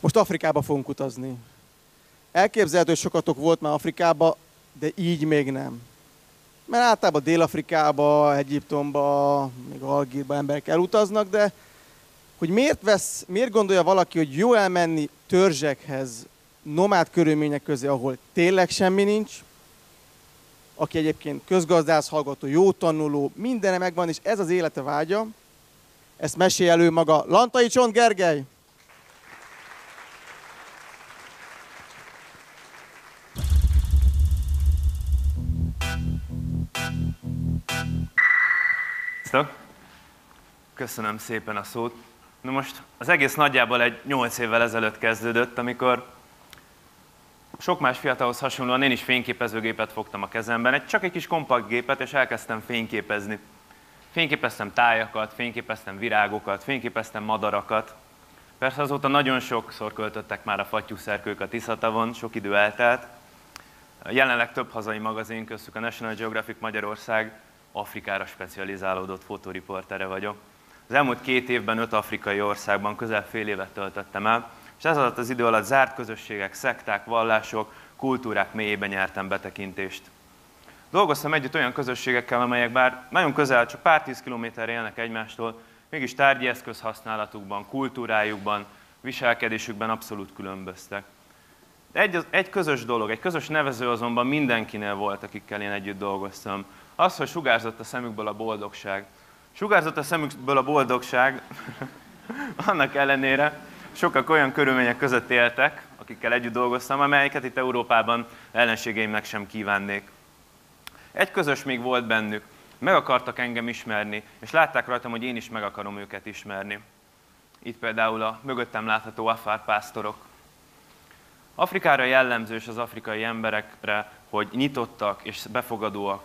Most Afrikába fogunk utazni. Elképzelhető, hogy sokatok volt már Afrikába, de így még nem. Mert általában Dél-Afrikába, Egyiptomba, még Algírba emberek elutaznak, de hogy miért gondolja valaki, hogy jó elmenni törzsekhez, nomád körülmények közé, ahol tényleg semmi nincs, aki egyébként közgazdász hallgató, jó tanuló, mindene megvan, és ez az élete vágya, ezt mesél elő maga Lantai Csont Gergely. Köszönöm szépen a szót. Na most az egész nagyjából egy 8 évvel ezelőtt kezdődött, amikor sok más fiatalhoz hasonlóan én is fényképezőgépet fogtam a kezemben, csak egy kis kompakt gépet, és elkezdtem fényképezni. Fényképeztem tájakat, fényképeztem virágokat, fényképeztem madarakat. Persze azóta nagyon sokszor költöttek már a fattyúszerkők a Tiszatavon, sok idő eltelt. Jelenleg több hazai magazin, köztük a National Geographic Magyarország Afrikára specializálódott fotóriportere vagyok. Az elmúlt 2 évben 5 afrikai országban közel fél évet töltöttem el, és ez alatt az idő alatt zárt közösségek, szekták, vallások, kultúrák mélyében nyertem betekintést. Dolgoztam együtt olyan közösségekkel, amelyek bár nagyon közel, csak pár 10 kilométerre élnek egymástól, mégis tárgyi eszköz használatukban, kultúrájukban, viselkedésükben abszolút különböztek. De egy közös dolog, egy közös nevező azonban mindenkinél volt, akikkel én együtt dolgoztam. Az, hogy sugárzott a szemükből a boldogság. Sugárzott a szemükből a boldogság, annak ellenére sokak olyan körülmények között éltek, akikkel együtt dolgoztam, amelyeket itt Európában ellenségeimnek sem kívánnék. Egy közös még volt bennük, meg akartak engem ismerni, és látták rajtam, hogy én is meg akarom őket ismerni. Itt például a mögöttem látható afár pásztorok. Afrikára jellemző és az afrikai emberekre, hogy nyitottak és befogadóak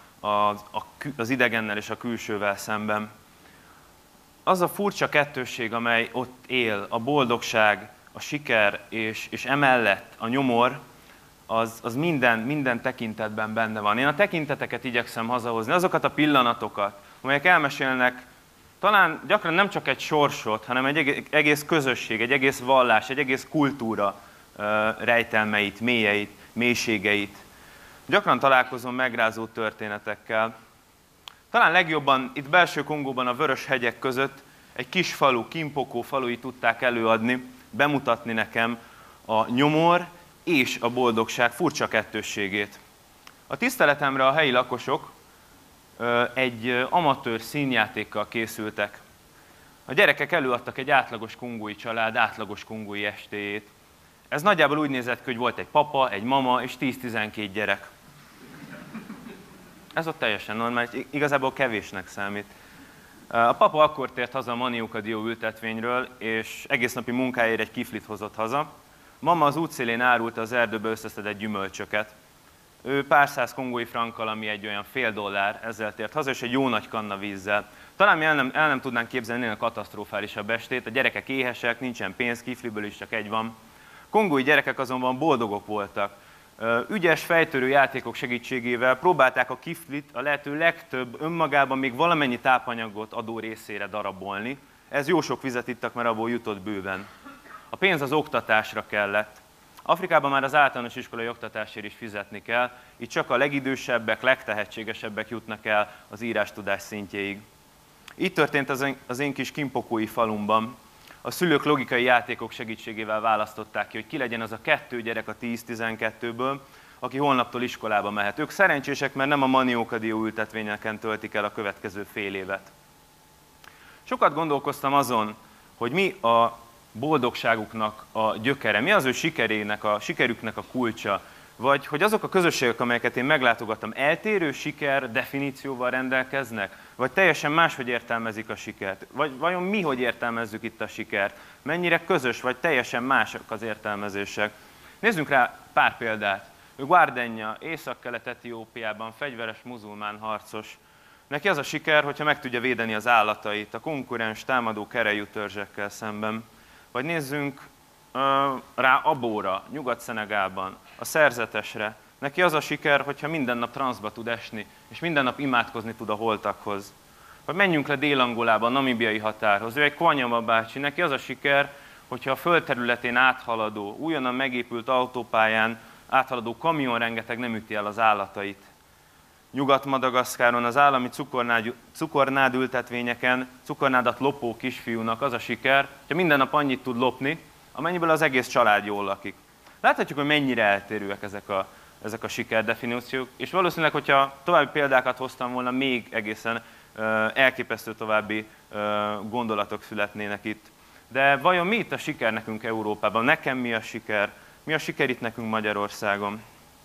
az idegennel és a külsővel szemben. Az a furcsa kettősség, amely ott él, a boldogság, a siker és emellett a nyomor, az minden tekintetben benne van. Én a tekinteteket igyekszem hazahozni, azokat a pillanatokat, amelyek elmesélnek talán gyakran nem csak egy sorsot, hanem egy egész közösség, egy egész vallás, egy egész kultúra rejtelmeit, mélységeit. Gyakran találkozom megrázó történetekkel. Talán legjobban itt belső Kongóban a vörös hegyek között egy kis falu, Kimpokó falui tudták előadni, bemutatni nekem a nyomor és a boldogság furcsa kettősségét. A tiszteletemre a helyi lakosok egy amatőr színjátékkal készültek. A gyerekek előadtak egy átlagos kongói család átlagos kongói estéjét. Ez nagyjából úgy nézett ki, hogy volt egy papa, egy mama és 10-12 gyerek. Ez ott teljesen normális, igazából kevésnek számít. A papa akkor tért haza a Manióka dió ültetvényről, és egész napi munkáért egy kiflit hozott haza. Mama az útszélén árulta az erdőbe összeszedett gyümölcsöket. Ő pár száz kongói frankkal, ami egy olyan $0,50, ezzel tért haza, és egy jó nagy kanna vízzel. Talán mi el nem tudnánk képzelni a katasztrofálisabb estét, a gyerekek éhesek, nincsen pénz, kifliből is csak egy van. Kongói gyerekek azonban boldogok voltak. Ügyes, fejtörő játékok segítségével próbálták a kiflit a lehető legtöbb önmagában még valamennyi tápanyagot adó részére darabolni. Ez jó sok vizet ittak, mert abból jutott bőven. A pénz az oktatásra kellett. Afrikában már az általános iskolai oktatásért is fizetni kell, így csak a legidősebbek, legtehetségesebbek jutnak el az írástudás szintjéig. Így történt az én kis kimpokói falumban. A szülők logikai játékok segítségével választották ki, hogy ki legyen az a 2 gyerek a 10-12-ből, aki holnaptól iskolába mehet. Ők szerencsések, mert nem a Manióka dió ültetvényeken töltik el a következő fél évet. Sokat gondolkoztam azon, hogy mi a boldogságuknak a gyökere, mi az ő sikerüknek a kulcsa, vagy hogy azok a közösségek, amelyeket én meglátogattam, eltérő siker definícióval rendelkeznek, vagy teljesen máshogy értelmezik a sikert, vagy vajon mi hogy értelmezzük itt a sikert, mennyire közös, vagy teljesen mások az értelmezések. Nézzünk rá pár példát. Guardenja, Észak-Kelet-Etiópiában fegyveres muzulmán harcos. Neki az a siker, hogyha meg tudja védeni az állatait a konkurens támadó kerejű törzsekkel szemben. Vagy nézzünk rá Abóra, Nyugat-Szenegálban, a szerzetesre. Neki az a siker, hogyha minden nap transzba tud esni, és minden nap imádkozni tud a holtakhoz. Vagy menjünk le Dél-Angolába, a namibiai határhoz. Ő egy Kwanyama bácsi, neki az a siker, hogyha a földterületén áthaladó, újonnan megépült autópályán áthaladó kamion rengeteg nem üti el az állatait. Nyugat-Madagaszkáron az állami cukornádültetvényeken cukornádat lopó kisfiúnak az a siker, hogy minden nap annyit tud lopni, amennyiből az egész család jól lakik. Láthatjuk, hogy mennyire eltérőek ezek a sikerdefiníciók, és valószínűleg, hogyha további példákat hoztam volna, még egészen elképesztő további gondolatok születnének itt. De vajon mi itt a siker nekünk Európában? Nekem mi a siker? Mi a siker itt nekünk Magyarországon?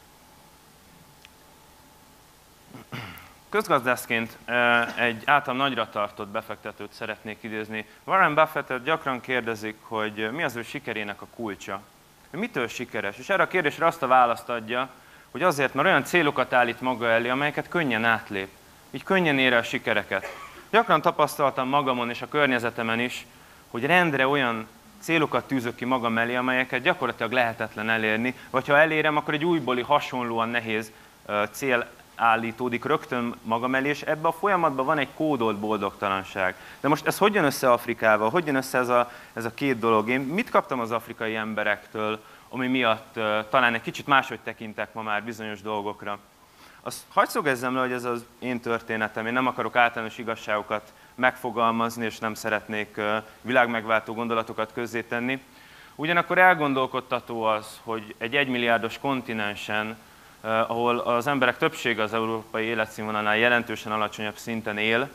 Közgazdászként egy általam nagyra tartott befektetőt szeretnék idézni. Warren Buffettet gyakran kérdezik, hogy mi az ő sikerének a kulcsa. Mitől sikeres? És erre a kérdésre azt a választ adja, hogy azért, mert olyan célokat állít maga elé, amelyeket könnyen átlép. Így könnyen ér el sikereket. Gyakran tapasztaltam magamon és a környezetemen is, hogy rendre olyan célokat tűzök ki magam elé, amelyeket gyakorlatilag lehetetlen elérni, vagy ha elérem, akkor egy újbóli hasonlóan nehéz cél állítódik rögtön magam elé, és ebben a folyamatban van egy kódolt boldogtalanság. De most ez hogy jön össze Afrikával? Hogy jön össze ez a két dolog? Én mit kaptam az afrikai emberektől, ami miatt talán egy kicsit máshogy tekintek ma már bizonyos dolgokra? Azt hadd szögezzem le, hogy ez az én történetem. Én nem akarok általános igazságokat megfogalmazni, és nem szeretnék világmegváltó gondolatokat közzétenni. Ugyanakkor elgondolkodtató az, hogy egy 1 milliárdos kontinensen, ahol az emberek többsége az európai életszínvonalnál jelentősen alacsonyabb szinten él,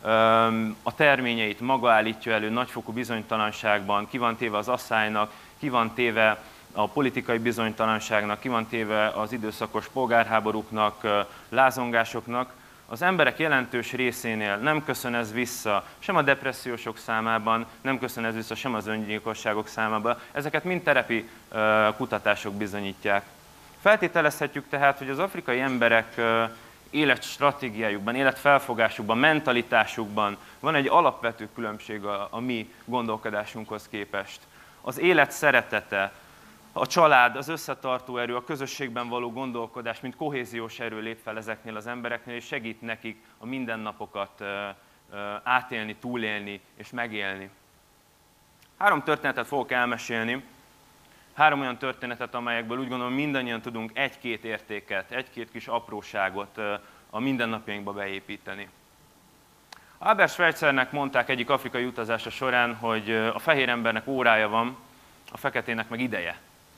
a terményeit maga állítja elő nagyfokú bizonytalanságban, ki van téve az asszálynak, ki van téve a politikai bizonytalanságnak, ki van téve az időszakos polgárháborúknak, lázongásoknak. Az emberek jelentős részénél nem köszön ez vissza sem a depressziósok számában, nem köszön ez vissza sem az öngyilkosságok számában. Ezeket mind terepi kutatások bizonyítják. Feltételezhetjük tehát, hogy az afrikai emberek életstratégiájukban, életfelfogásukban, mentalitásukban van egy alapvető különbség a mi gondolkodásunkhoz képest. Az élet szeretete, a család, az összetartó erő, a közösségben való gondolkodás, mint kohéziós erő lép fel ezeknél az embereknél, és segít nekik a mindennapokat átélni, túlélni és megélni. 3 történetet fogok elmesélni, 3 olyan történetet, amelyekből úgy gondolom mindannyian tudunk 1-2 értéket, 1-2 kis apróságot a mindennapjainkba beépíteni. Albert Schweitzernek mondták egyik afrikai utazása során, hogy a fehér embernek órája van, a feketének meg ideje.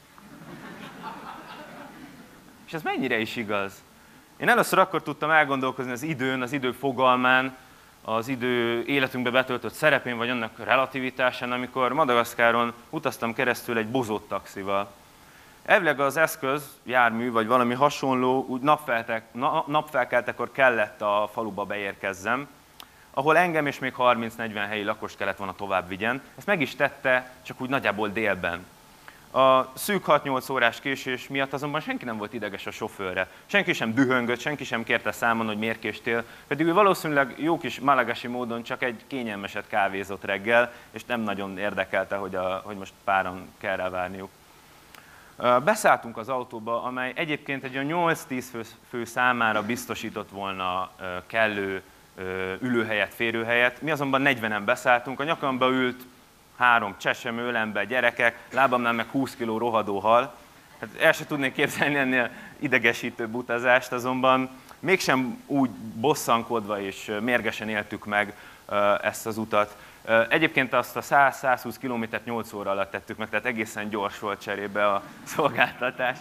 És ez mennyire is igaz? Én először akkor tudtam elgondolkozni az időn, az idő fogalmán, az idő életünkbe betöltött szerepén, vagy annak relativitásán, amikor Madagaszkáron utaztam keresztül egy bozót taxival. Elvileg az eszköz, jármű, vagy valami hasonló, úgy napfelkeltekor kellett a faluba beérkezzem, ahol engem és még 30-40 helyi lakost kellett volna tovább vigyen. Ezt meg is tette, csak úgy nagyjából délben. A szűk 6-8 órás késés miatt azonban senki nem volt ideges a sofőrre. Senki sem dühöngött, senki sem kérte számon, hogy miért késtél, pedig ő valószínűleg jó kis malagasi módon csak egy kényelmeset kávézott reggel, és nem nagyon érdekelte, hogy most páran kell rá várniuk. Beszálltunk az autóba, amely egyébként egy olyan 8-10 fő számára biztosított volna kellő ülőhelyet, férőhelyet. Mi azonban 40-en beszálltunk, a nyakamba ült 3 csesemő, ölembe gyerekek, lábamnál meg 20 kg rohadó hal. Hát el sem tudnék képzelni ennél idegesítőbb utazást, azonban mégsem úgy bosszankodva és mérgesen éltük meg ezt az utat. Egyébként azt a 100-120 kilométert 8 óra alatt tettük meg, tehát egészen gyors volt cserébe a szolgáltatás.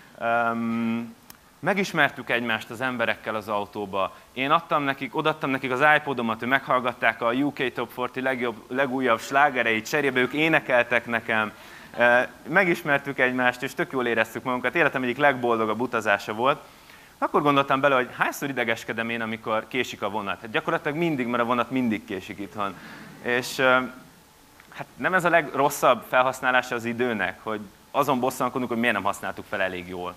Megismertük egymást az emberekkel az autóba. Én odaadtam nekik az iPodomat, ők meghallgatták a UK Top 40 legújabb slágereit, cserébe ők énekeltek nekem. Megismertük egymást, és tök jól éreztük magunkat. Életem egyik legboldogabb utazása volt. Akkor gondoltam bele, hogy hányszor idegeskedem én, amikor késik a vonat. Hát gyakorlatilag mindig, mert a vonat mindig késik itthon. És hát nem ez a legrosszabb felhasználása az időnek, hogy azon bosszankodunk, hogy miért nem használtuk fel elég jól.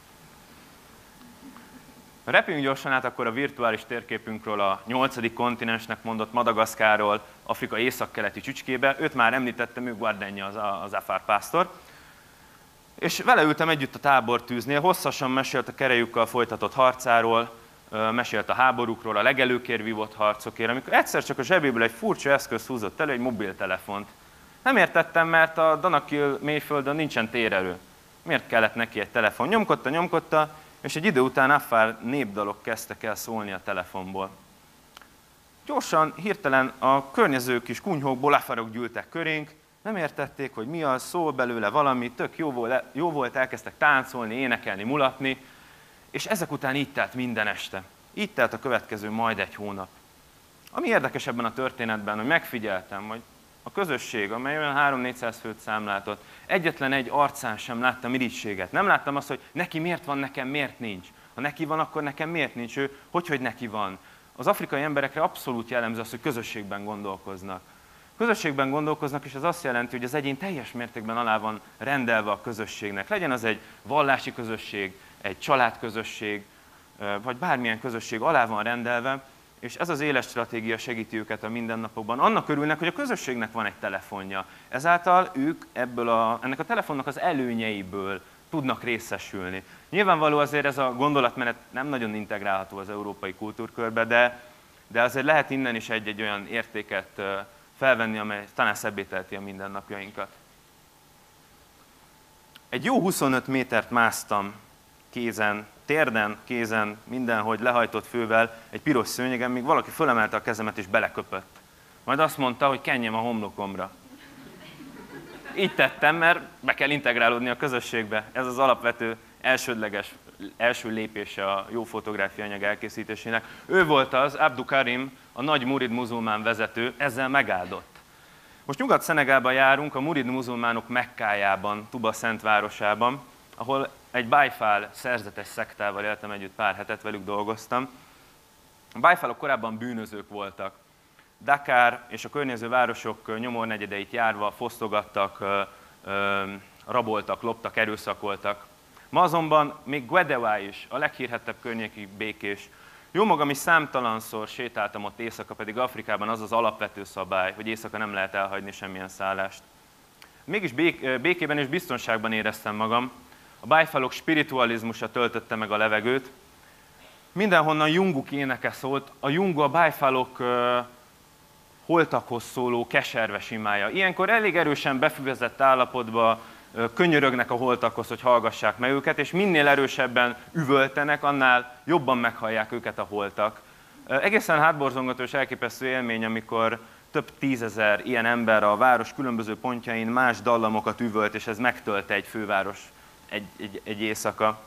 Repüljünk gyorsan át akkor a virtuális térképünkről a 8. kontinensnek mondott Madagaszkárról, Afrika északkeleti csücskébe. Őt már említettem, ő Guardenja, az Afar pásztor. És vele ültem együtt a tábortűznél, hosszasan mesélt a kerejükkal folytatott harcáról, mesélt a háborúkról, a legelőkért vívott harcokért, amikor egyszer csak a zsebéből egy furcsa eszköz húzott elő, egy mobiltelefont. Nem értettem, mert a Danakil mélyföldön nincsen térerő. Miért kellett neki egy telefon? Nyomkodta, és egy idő után affár népdalok kezdtek el szólni a telefonból. Gyorsan, hirtelen a környező kis kunyhókból afarok gyűltek körénk, nem értették, hogy mi az, szól belőle valami, tök jó volt, elkezdtek táncolni, énekelni, mulatni, és ezek után így telt minden este. Így telt a következő majd egy hónap. Ami érdekes ebben a történetben, hogy megfigyeltem, hogy a közösség, amely olyan 300-400 főt számlátott, egyetlen egy arcán sem láttam irigységet. Nem láttam azt, hogy neki miért van, nekem miért nincs. Ha neki van, akkor nekem miért nincs ő, hogy neki van. Az afrikai emberekre abszolút jellemző az, hogy közösségben gondolkoznak. Közösségben gondolkoznak, és ez azt jelenti, hogy az egyén teljes mértékben alá van rendelve a közösségnek. Legyen az egy vallási közösség, egy családközösség, vagy bármilyen közösség alá van rendelve, és ez az életstratégia segíti őket a mindennapokban. Annak örülnek, hogy a közösségnek van egy telefonja. Ezáltal ők ennek a telefonnak az előnyeiből tudnak részesülni. Nyilvánvaló azért ez a gondolatmenet nem nagyon integrálható az európai kultúrkörbe, de azért lehet innen is egy olyan értéket felvenni, amely talán szebbé teheti a mindennapjainkat. Egy jó 25 métert másztam kézen, térden, kézen, mindenhogy lehajtott fővel egy piros szőnyegen, míg valaki fölemelte a kezemet és beleköpött. Majd azt mondta, hogy kenjem a homlokomra. Így tettem, mert be kell integrálódni a közösségbe. Ez az alapvető, elsődleges, első lépése a jó fotográfia anyag elkészítésének. Ő volt az, Abdou Karim, a nagy murid muzulmán vezető, ezzel megáldott. Most Nyugat-Szenegálban járunk, a murid muzulmánok Mekkájában, Tuba szentvárosában, ahol egy Bájfál szerzetes szektával éltem együtt pár hetet, velük dolgoztam. A Bájfálok korábban bűnözők voltak. Dakar és a környező városok nyomornegyedeit járva fosztogattak, raboltak, loptak, erőszakoltak. Ma azonban még Guedewá is, a leghírhettebb környéki békés. Jómagam is számtalanszor sétáltam ott éjszaka, pedig Afrikában az az alapvető szabály, hogy éjszaka nem lehet elhagyni semmilyen szállást. Mégis békében és biztonságban éreztem magam. A bájfalok spiritualizmusa töltötte meg a levegőt. Mindenhonnan Junguk éneke szólt, a Jungu a bájfalok holtakhoz szóló keserves imája. Ilyenkor elég erősen befüvezett állapotba könyörögnek a holtakhoz, hogy hallgassák meg őket, és minél erősebben üvöltenek, annál jobban meghallják őket a holtak. Egészen hátborzongató és elképesztő élmény, amikor több tízezer ilyen ember a város különböző pontjain más dallamokat üvölt, és ez megtölte egy főváros egy éjszaka.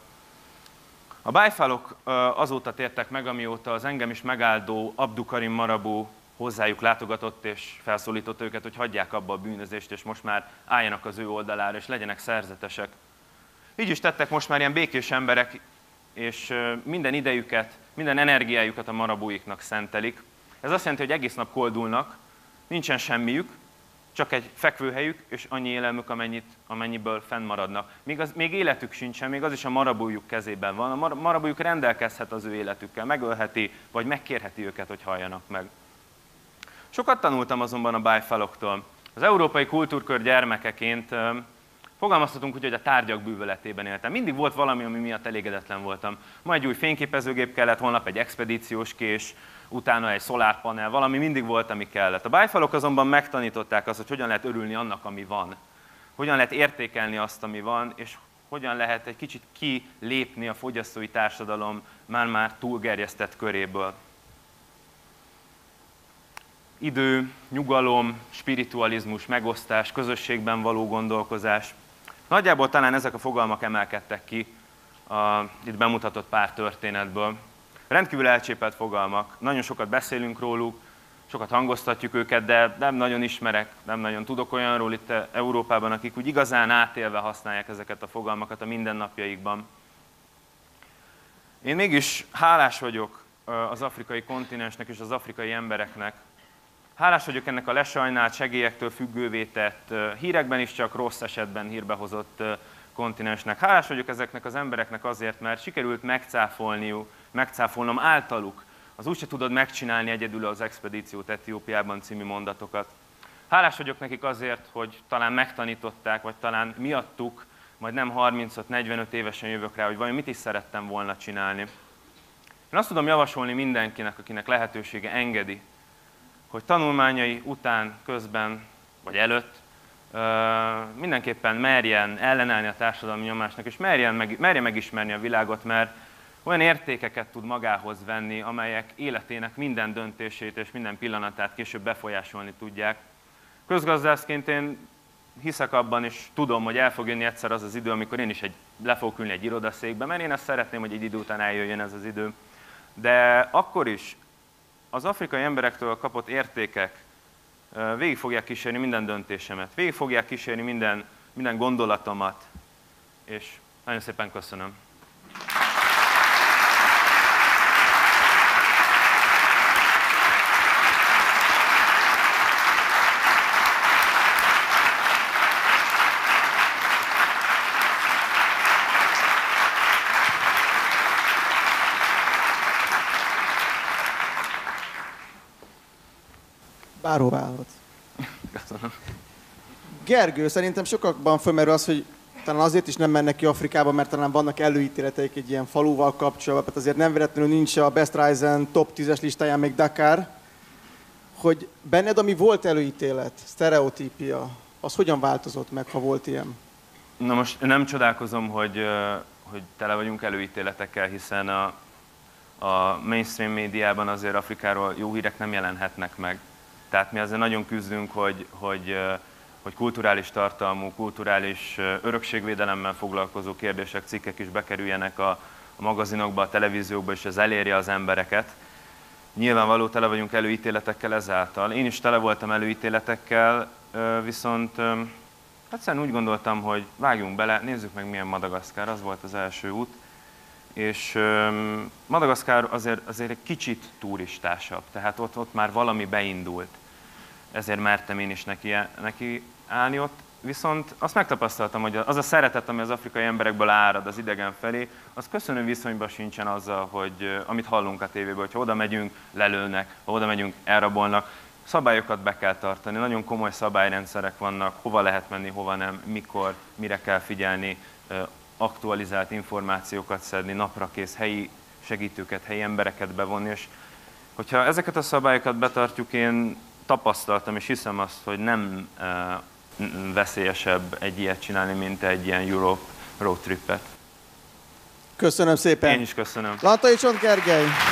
A bájfalok azóta tértek meg, amióta az engem is megáldó Abdou Karim Marabu hozzájuk látogatott és felszólította őket, hogy hagyják abba a bűnözést, és most már álljanak az ő oldalára, és legyenek szerzetesek. Így is tettek most már ilyen békés emberek, és minden idejüket, minden energiájukat a marabuiknak szentelik. Ez azt jelenti, hogy egész nap koldulnak, nincsen semmiük, csak egy fekvőhelyük, és annyi élelmük, amennyiből fennmaradnak. Még életük sincsen, még az is a marabújuk kezében van. A marabújuk rendelkezhet az ő életükkel, megölheti, vagy megkérheti őket, hogy halljanak meg. Sokat tanultam azonban a bájfaloktól. Az európai kultúrkör gyermekeként fogalmazhatunk úgy, hogy a tárgyak bűvöletében éltem. Mindig volt valami, ami miatt elégedetlen voltam. Ma egy új fényképezőgép kellett, holnap egy expedíciós kés, utána egy szolárpanel, valami mindig volt, ami kellett. A bájfalok azonban megtanították azt, hogy hogyan lehet örülni annak, ami van. Hogyan lehet értékelni azt, ami van, és hogyan lehet egy kicsit kilépni a fogyasztói társadalom már túlgerjesztett köréből. Idő, nyugalom, spiritualizmus, megosztás, közösségben való gondolkozás. Nagyjából talán ezek a fogalmak emelkedtek ki itt bemutatott pár történetből. Rendkívül elcsépelt fogalmak, nagyon sokat beszélünk róluk, sokat hangoztatjuk őket, de nem nagyon ismerek, nem nagyon tudok olyanról itt Európában, akik úgy igazán átélve használják ezeket a fogalmakat a mindennapjaikban. Én mégis hálás vagyok az afrikai kontinensnek és az afrikai embereknek. Hálás vagyok ennek a lesajnált, segélyektől függővé tett, hírekben is csak rossz esetben hírbehozott kontinensnek. Hálás vagyok ezeknek az embereknek azért, mert sikerült megcáfolnom általuk az úgyse tudod megcsinálni egyedül az expedíciót Etiópiában című mondatokat. Hálás vagyok nekik azért, hogy talán megtanították, vagy talán miattuk, majd nem 35-45 évesen jövök rá, hogy vajon mit is szerettem volna csinálni. Én azt tudom javasolni mindenkinek, akinek lehetősége engedi, hogy tanulmányai után, közben vagy előtt mindenképpen merjen ellenállni a társadalmi nyomásnak, és merje megismerni a világot, mert olyan értékeket tud magához venni, amelyek életének minden döntését és minden pillanatát később befolyásolni tudják. Közgazdászként én hiszek abban, és tudom, hogy el fog jönni egyszer az az idő, amikor én is le fogok ülni egy irodaszékbe, mert én ezt szeretném, hogy egy idő után eljöjjön ez az idő. De akkor is az afrikai emberektől kapott értékek végig fogják kísérni minden döntésemet, végig fogják kísérni minden gondolatomat, és nagyon szépen köszönöm. Bárhová állhatsz. Köszönöm. Gergő, szerintem sokakban fölmerül az, hogy talán azért is nem mennek ki Afrikába, mert talán vannak előítéleteik egy ilyen faluval kapcsolatban, mert azért nem véletlenül nincs a Best Risen top 10-es listáján még Dakar, hogy benned, ami volt előítélet, sztereotípia, az hogyan változott meg, ha volt ilyen? Na most nem csodálkozom, hogy tele vagyunk előítéletekkel, hiszen a mainstream médiában azért Afrikáról jó hírek nem jelenhetnek meg. Tehát mi azért nagyon küzdünk, hogy kulturális tartalmú, kulturális örökségvédelemmel foglalkozó kérdések, cikkek is bekerüljenek a magazinokba, a televíziókba, és ez elérje az embereket. Nyilvánvaló tele vagyunk előítéletekkel ezáltal. Én is tele voltam előítéletekkel, viszont egyszerűen úgy gondoltam, hogy vágjunk bele, nézzük meg milyen Madagaszkár, az volt az első út. És Madagaszkár azért egy kicsit turistásabb, tehát ott már valami beindult. Ezért mertem én is neki állni ott. Viszont azt megtapasztaltam, hogy az a szeretet, ami az afrikai emberekből árad az idegen felé, az köszönő viszonyban sincsen azzal, hogy amit hallunk a tévéből, hogy ha oda megyünk, lelőnek, ha oda megyünk, elrabolnak. Szabályokat be kell tartani, nagyon komoly szabályrendszerek vannak, hova lehet menni, hova nem, mikor, mire kell figyelni, aktualizált információkat szedni, naprakész helyi segítőket, helyi embereket bevonni, és hogyha ezeket a szabályokat betartjuk, én tapasztaltam és hiszem azt, hogy nem veszélyesebb egy ilyet csinálni, mint egy ilyen Europe road tripet. Köszönöm szépen! Én is köszönöm. Lantai Csont Gergely!